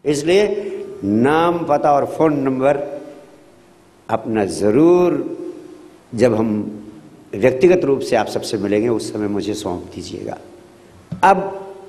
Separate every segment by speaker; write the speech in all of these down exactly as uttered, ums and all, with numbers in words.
Speaker 1: इसलिए नाम, पता और फोन नंबर अपना जरूर जब हम व्यक्तिगत रूप से आप सबसे मिलेंगे उस समय मुझे सौंप दीजिएगा। अब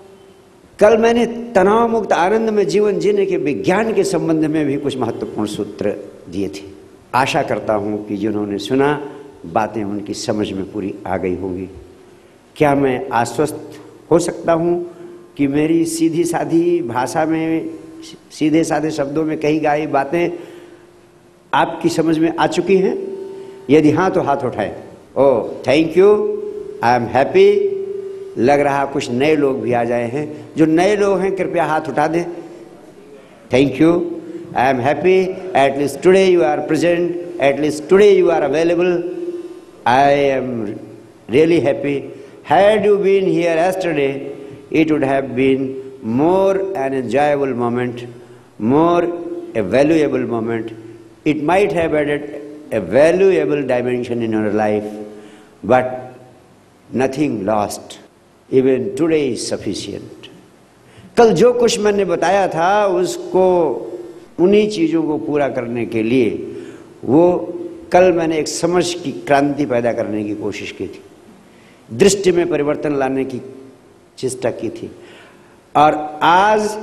Speaker 1: कल मैंने तनाव मुक्त आनंद में जीवन जीने के विज्ञान के संबंध में भी कुछ महत्वपूर्ण सूत्र दिए थे। आशा करता हूं कि जिन्होंने सुना बातें उनकी समझ में पूरी आ गई होंगी। क्या मैं आश्वस्त हो सकता हूं कि मेरी सीधी साधी भाषा में, सीधे साधे शब्दों में कही गई बातें आपकी समझ में आ चुकी हैं? यदि हाँ तो हाथ उठाएं। Oh thank you, I am happy. लग रहा कुछ नए लोग भी आ जाए हैं। जो नए लोग हैं कृपया हाथ उठा दें। Thank you, I am happy, at least today you are present, at least today you are available, I am really happy. Had you been here yesterday it would have been more an enjoyable moment, more a valuable moment. It might have added a valuable dimension in your life, but nothing lost. Even today is sufficient. कल जो कुछ मैंने बताया था उसको, उन्हीं चीज़ों को पूरा करने के लिए वो कल मैंने एक समझ की क्रांति पैदा करने की कोशिश की थी, दृष्टि में परिवर्तन लाने की चेष्टा की थी। और आज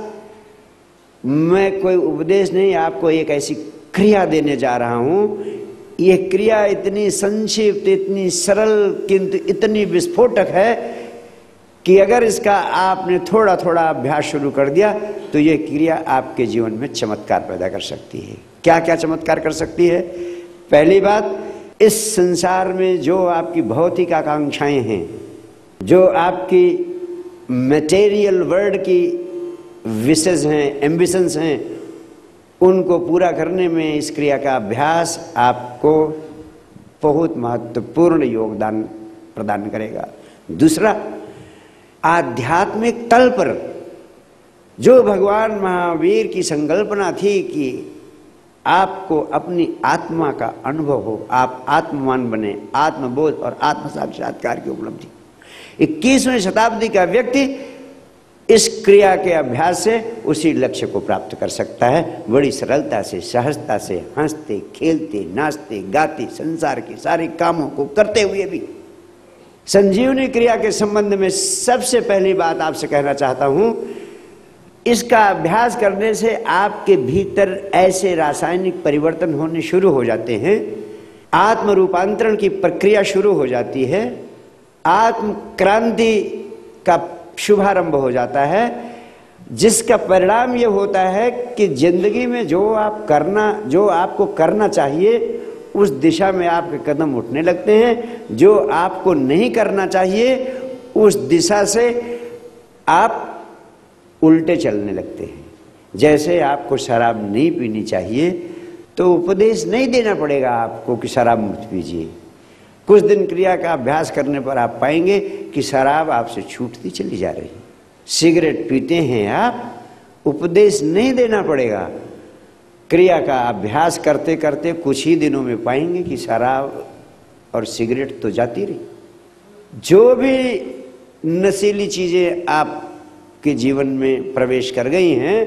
Speaker 1: मैं कोई उपदेश नहीं, आपको एक ऐसी क्रिया देने जा रहा हूं। यह क्रिया इतनी संक्षिप्त, इतनी सरल, किंतु इतनी विस्फोटक है कि अगर इसका आपने थोड़ा थोड़ा अभ्यास शुरू कर दिया तो यह क्रिया आपके जीवन में चमत्कार पैदा कर सकती है। क्या क्या चमत्कार कर सकती है? पहली बात, इस संसार में जो आपकी भौतिक आकांक्षाएं हैं, जो आपकी मटेरियल वर्ल्ड की विशेष हैं, एम्बिशंस हैं, उनको पूरा करने में इस क्रिया का अभ्यास आपको बहुत महत्वपूर्ण योगदान प्रदान करेगा। दूसरा, आध्यात्मिक तल पर जो भगवान महावीर की संकल्पना थी कि आपको अपनी आत्मा का अनुभव हो, आप आत्मवान बने, आत्मबोध और आत्म साक्षात्कार की उपलब्धि। इक्कीसवीं शताब्दी का व्यक्ति इस क्रिया के अभ्यास से उसी लक्ष्य को प्राप्त कर सकता है, बड़ी सरलता से, सहजता से, हंसते खेलते नाचते गाते संसार के सारे कामों को करते हुए भी। संजीवनी क्रिया के संबंध में सबसे पहली बात आपसे कहना चाहता हूं, इसका अभ्यास करने से आपके भीतर ऐसे रासायनिक परिवर्तन होने शुरू हो जाते हैं, आत्म रूपांतरण की प्रक्रिया शुरू हो जाती है, आत्म क्रांति का शुभारंभ हो जाता है, जिसका परिणाम यह होता है कि जिंदगी में जो आप करना, जो आपको करना चाहिए उस दिशा में आपके कदम उठने लगते हैं, जो आपको नहीं करना चाहिए उस दिशा से आप उल्टे चलने लगते हैं। जैसे आपको शराब नहीं पीनी चाहिए तो उपदेश नहीं देना पड़ेगा आपको कि शराब मत पीजिए। कुछ दिन क्रिया का अभ्यास करने पर आप पाएंगे कि शराब आपसे छूटती चली जा रही। सिगरेट पीते हैं आप, उपदेश नहीं देना पड़ेगा। क्रिया का अभ्यास करते करते कुछ ही दिनों में पाएंगे कि शराब और सिगरेट तो जाती रही। जो भी नशीली चीजें आपके जीवन में प्रवेश कर गई हैं,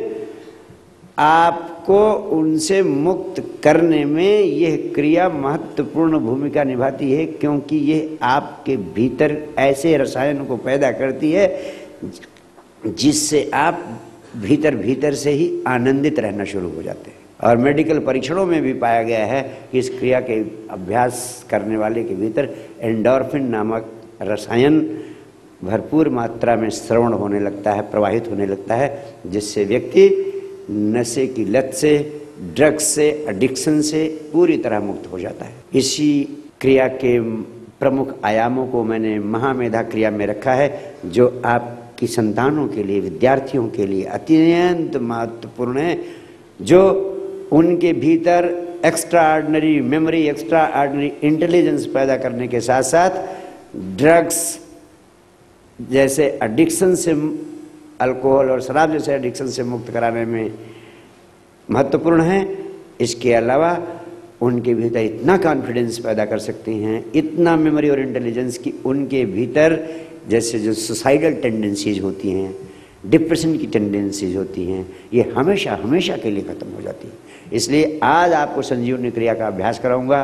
Speaker 1: आपको उनसे मुक्त करने में यह क्रिया महत्वपूर्ण भूमिका निभाती है, क्योंकि यह आपके भीतर ऐसे रसायन को पैदा करती है जिससे आप भीतर भीतर से ही आनंदित रहना शुरू हो जाते हैं। और मेडिकल परीक्षणों में भी पाया गया है कि इस क्रिया के अभ्यास करने वाले के भीतर एंडोर्फिन नामक रसायन भरपूर मात्रा में श्रवण होने लगता है, प्रवाहित होने लगता है, जिससे व्यक्ति नशे की लत से, ड्रग्स से, एडिक्शन से पूरी तरह मुक्त हो जाता है। इसी क्रिया के प्रमुख आयामों को मैंने महामेधा क्रिया में रखा है, जो आपकी संतानों के लिए, विद्यार्थियों के लिए अत्यंत महत्वपूर्ण है, जो उनके भीतर extra ordinary memory, extra ordinary intelligence पैदा करने के साथ साथ ड्रग्स जैसे एडिक्शन से, अल्कोहल और शराब जैसे एडिक्शन से मुक्त कराने में महत्वपूर्ण है। इसके अलावा उनके भीतर इतना कॉन्फिडेंस पैदा कर सकती हैं, इतना मेमोरी और इंटेलिजेंस की उनके भीतर जैसे जो सुसाइडल टेंडेंसीज होती हैं, डिप्रेशन की टेंडेंसीज होती हैं, ये हमेशा हमेशा के लिए ख़त्म हो जाती है। इसलिए आज आपको संजीवनी क्रिया का अभ्यास कराऊंगा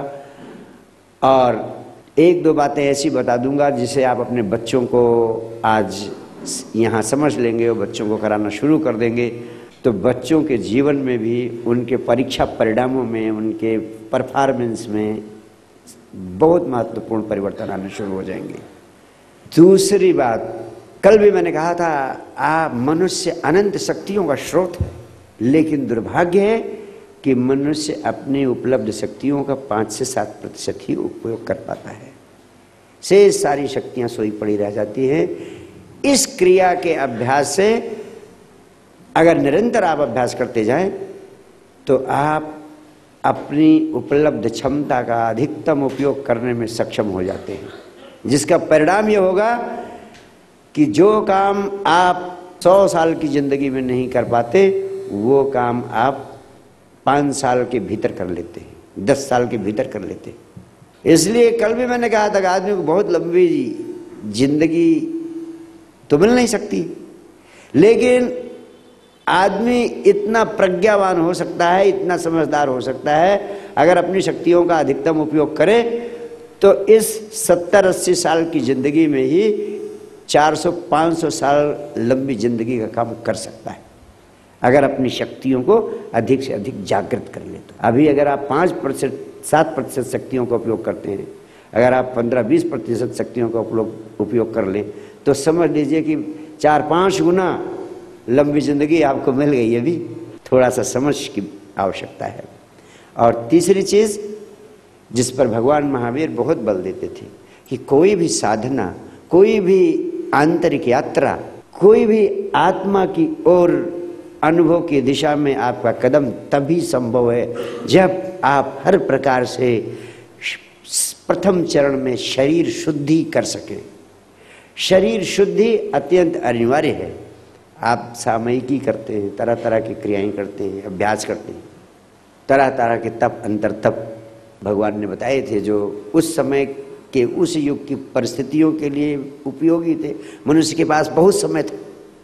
Speaker 1: और एक दो बातें ऐसी बता दूंगा जिसे आप अपने बच्चों को आज यहाँ समझ लेंगे और बच्चों को कराना शुरू कर देंगे, तो बच्चों के जीवन में भी, उनके परीक्षा परिणामों में, उनके परफॉर्मेंस में बहुत महत्वपूर्ण परिवर्तन आने शुरू हो जाएंगे। दूसरी बात, कल भी मैंने कहा था, आप मनुष्य अनंत शक्तियों का स्रोत है, लेकिन दुर्भाग्य है कि मनुष्य अपनी उपलब्ध शक्तियों का पाँच से सात प्रतिशत ही उपयोग कर पाता है। शेष सारी शक्तियां सोई पड़ी रह जाती हैं। इस क्रिया के अभ्यास से अगर निरंतर आप अभ्यास करते जाएं तो आप अपनी उपलब्ध क्षमता का अधिकतम उपयोग करने में सक्षम हो जाते हैं, जिसका परिणाम ये होगा कि जो काम आप सौ साल की जिंदगी में नहीं कर पाते वो काम आप पाँच साल के भीतर कर लेते हैं, दस साल के भीतर कर लेते हैं। इसलिए कल भी मैंने कहा था कि आदमी को बहुत लंबी जिंदगी तो मिल नहीं सकती, लेकिन आदमी इतना प्रज्ञावान हो सकता है, इतना समझदार हो सकता है, अगर अपनी शक्तियों का अधिकतम उपयोग करे तो इस सत्तर अस्सी साल की जिंदगी में ही चार सौ पाँच सौ साल लंबी जिंदगी का काम कर सकता है, अगर अपनी शक्तियों को अधिक से अधिक जागृत कर ले। तो अभी अगर आप पाँच प्रतिशत सात प्रतिशत शक्तियों का उपयोग करते हैं, अगर आप पंद्रह बीस प्रतिशत शक्तियों का उपयोग उपयोग कर लें तो समझ लीजिए कि चार पाँच गुना लंबी जिंदगी आपको मिल गई है। भी थोड़ा सा समझ की आवश्यकता है। और तीसरी चीज़ जिस पर भगवान महावीर बहुत बल देते थे कि कोई भी साधना, कोई भी आंतरिक यात्रा, कोई भी आत्मा की ओर अनुभव की दिशा में आपका कदम तभी संभव है जब आप हर प्रकार से प्रथम चरण में शरीर शुद्धि कर सकें। शरीर शुद्धि अत्यंत अनिवार्य है। आप सामयिकी करते हैं, तरह तरह की क्रियाएं करते हैं, अभ्यास करते हैं, तरह तरह के तप अंतर तप भगवान ने बताए थे जो उस समय के उस युग की परिस्थितियों के लिए उपयोगी थे। मनुष्य के पास बहुत समय था,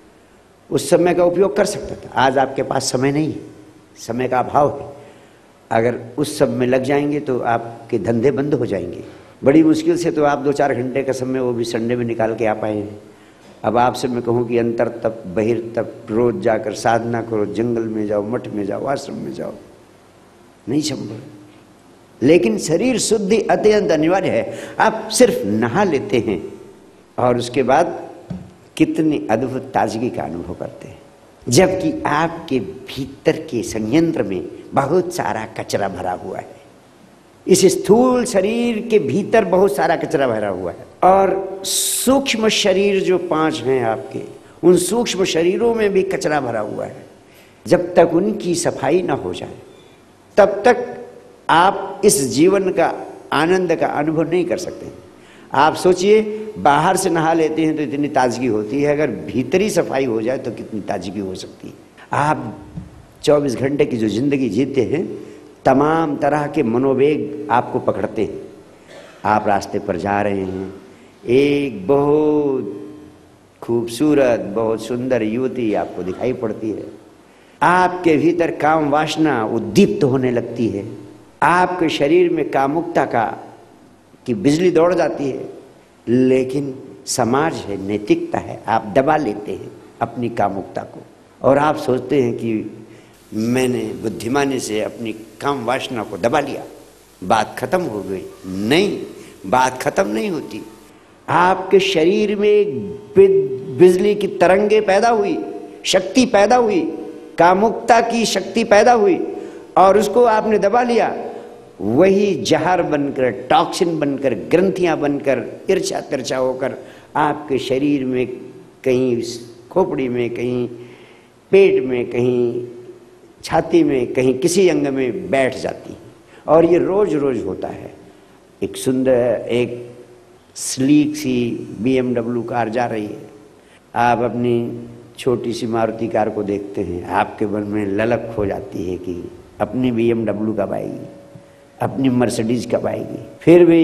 Speaker 1: उस समय का उपयोग कर सकता था। आज आपके पास समय नहीं है, समय का अभाव है। अगर उस सब में लग जाएंगे तो आपके धंधे बंद हो जाएंगे। बड़ी मुश्किल से तो आप दो चार घंटे का समय वो भी संडे में निकाल के आ पाए हैं। अब आपसे मैं कहूँ कि अंतर तप, बहिर तप, रोज जाकर साधना करो, जंगल में जाओ, मठ में जाओ, आश्रम में जाओ, नहीं संभव। लेकिन शरीर शुद्धि अत्यंत अनिवार्य है। आप सिर्फ नहा लेते हैं और उसके बाद कितनी अद्भुत ताजगी का अनुभव करते हैं, जबकि आपके भीतर के संयंत्र में बहुत सारा कचरा भरा हुआ है। इस स्थूल शरीर के भीतर बहुत सारा कचरा भरा हुआ है और सूक्ष्म शरीर जो पांच हैं आपके, उन सूक्ष्म शरीरों में भी कचरा भरा हुआ है। जब तक उनकी सफाई ना हो जाए तब तक आप इस जीवन का आनंद का अनुभव नहीं कर सकते। आप सोचिए, बाहर से नहा लेते हैं तो इतनी ताजगी होती है, अगर भीतरी सफाई हो जाए तो कितनी ताजगी हो सकती है। आप चौबीस घंटे की जो जिंदगी जीते हैं, तमाम तरह के मनोवेग आपको पकड़ते हैं। आप रास्ते पर जा रहे हैं, एक बहुत खूबसूरत, बहुत सुंदर युवती आपको दिखाई पड़ती है, आपके भीतर काम वासना उद्दीप्त होने लगती है, आपके शरीर में कामुकता का की बिजली दौड़ जाती है, लेकिन समाज है, नैतिकता है, आप दबा लेते हैं अपनी कामुकता को और आप सोचते हैं कि मैंने बुद्धिमानी से अपनी काम वासना को दबा लिया, बात खत्म हो गई। नहीं, बात खत्म नहीं होती। आपके शरीर में बिजली की तरंगे पैदा हुई, शक्ति पैदा हुई, कामुकता की शक्ति पैदा हुई और उसको आपने दबा लिया। वही जहर बनकर, टॉक्सिन बनकर, ग्रंथियां बनकर, ईर्ष्या तिरछा होकर आपके शरीर में, कहीं खोपड़ी में, कहीं पेट में, कहीं छाती में, कहीं किसी अंग में बैठ जाती है। और ये रोज रोज होता है। एक सुंदर, एक स्लीक सी बी एम डब्ल्यू कार जा रही है, आप अपनी छोटी सी मारुति कार को देखते हैं, आपके मन में ललक हो जाती है कि अपनी बी एम डब्ल्यू कब आएगी, अपनी मर्सिडीज कब आएगी। फिर भी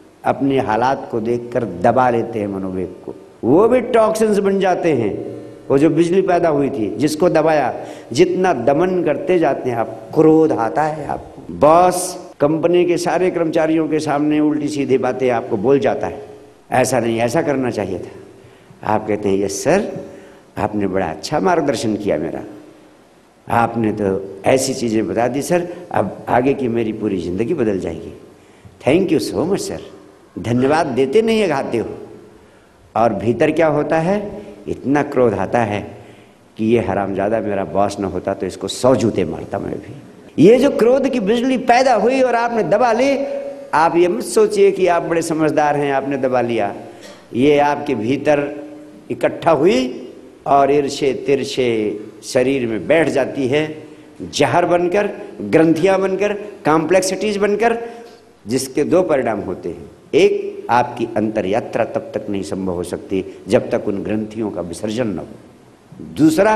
Speaker 1: अपने हालात को देखकर दबा लेते हैं मनोवेग को, वो भी टॉक्सिन्स बन जाते हैं, वो जो बिजली पैदा हुई थी, जिसको दबाया, जितना दमन करते जाते हैं आप, क्रोध आता है आपको। बॉस कंपनी के सारे कर्मचारियों के सामने उल्टी सीधी बातें आपको बोल जाता है, ऐसा नहीं, ऐसा करना चाहिए था। आप कहते हैं यस सर, आपने बड़ा अच्छा मार्गदर्शन किया मेरा, आपने तो ऐसी चीज़ें बता दी सर, अब आगे की मेरी पूरी ज़िंदगी बदल जाएगी। Thank you so much sir. धन्यवाद देते नहीं है, खाते हो। और भीतर क्या होता है, इतना क्रोध आता है कि ये हरामजादा मेरा बॉस न होता तो इसको सौ जूते मारता मैं भी। ये जो क्रोध की बिजली पैदा हुई और आपने दबा ली, आप ये मत सोचिए कि आप बड़े समझदार हैं, आपने दबा लिया। ये आपके भीतर इकट्ठा हुई और ईर्ष्या तिरछे शरीर में बैठ जाती है, जहर बनकर, ग्रंथियां बनकर, कॉम्प्लेक्सिटीज बनकर, जिसके दो परिणाम होते हैं। एक, आपकी अंतर यात्रा तब तक नहीं संभव हो सकती जब तक उन ग्रंथियों का विसर्जन न हो। दूसरा,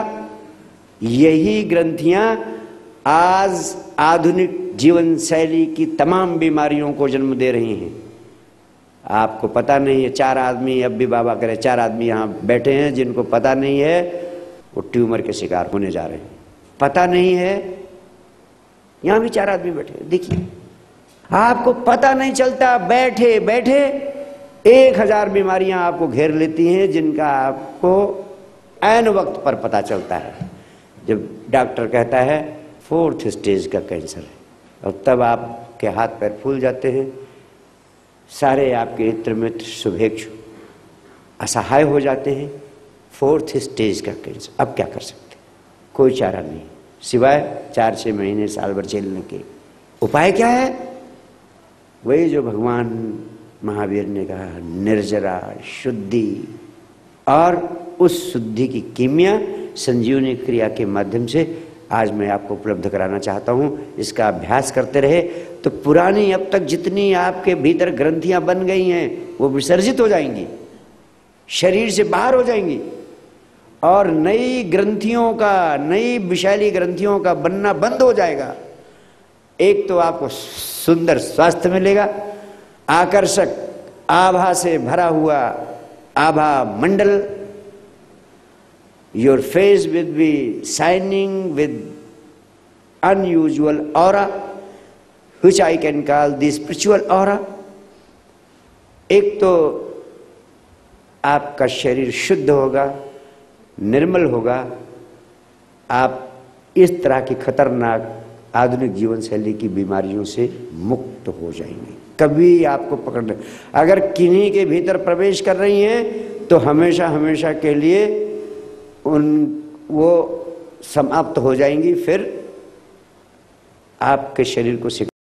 Speaker 1: यही ग्रंथियां आज आधुनिक जीवन शैली की तमाम बीमारियों को जन्म दे रही हैं। आपको पता नहीं है, चार आदमी, अब भी बाबा करे, चार आदमी यहाँ बैठे हैं जिनको पता नहीं है वो ट्यूमर के शिकार होने जा रहे हैं। पता नहीं है, यहाँ भी चार आदमी बैठे हैं, देखिए, आपको पता नहीं चलता, बैठे बैठे एक हजार बीमारियां आपको घेर लेती हैं, जिनका आपको ऐन वक्त पर पता चलता है, जब डॉक्टर कहता है फोर्थ स्टेज का कैंसर है, और तब आपके हाथ पैर फूल जाते हैं, सारे आपके इत्र मित्र शुभेच्छु असहाय हो जाते हैं। फोर्थ स्टेज का कैंसर, अब क्या कर सकते, कोई चारा नहीं सिवाय चार छः महीने साल भर झेलने के। उपाय क्या है? वही जो भगवान महावीर ने कहा, निर्जरा शुद्धि, और उस शुद्धि की कीमिया संजीवनी क्रिया के माध्यम से आज मैं आपको उपलब्ध कराना चाहता हूँ। इसका अभ्यास करते रहे तो पुरानी अब तक जितनी आपके भीतर ग्रंथियां बन गई हैं वो विसर्जित हो जाएंगी, शरीर से बाहर हो जाएंगी, और नई ग्रंथियों का, नई विषैली ग्रंथियों का बनना बंद हो जाएगा। एक तो आपको सुंदर स्वास्थ्य मिलेगा, आकर्षक आभा से भरा हुआ आभा मंडल, your face will be shining with unusual aura, which I can call the spiritual aura. एक तो आपका शरीर शुद्ध होगा, निर्मल होगा, आप इस तरह की खतरनाक आधुनिक जीवन शैली की बीमारियों से मुक्त हो जाएंगे। कभी आपको पकड़, अगर किन्हीं के भीतर प्रवेश कर रही हैं तो हमेशा हमेशा के लिए उन वो समाप्त हो जाएंगी, फिर आपके शरीर को